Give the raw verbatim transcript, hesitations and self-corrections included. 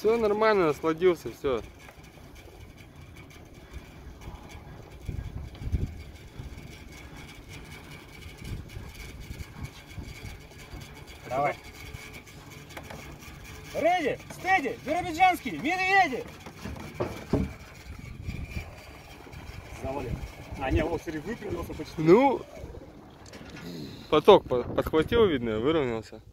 Все нормально, насладился, все. Давай. Реди, стеди, биробиджанские, медведи. Завалил. А, не, вот, смотри, выпрямился почти. Ну, поток подхватил, видно, выровнялся.